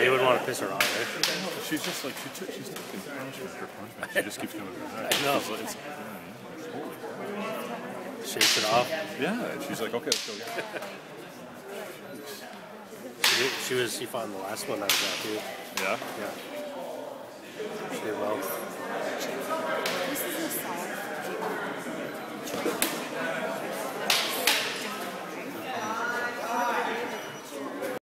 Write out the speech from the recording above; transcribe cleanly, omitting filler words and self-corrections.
Yeah, you wouldn't want to piss her off, right? She's just like, she's taking punishment after punishment. She just keeps going to her head. I know. It's Shakes it off. yeah, and she's like, okay, let's go. She fought in the last one I was at, too. Yeah? Yeah. She did well.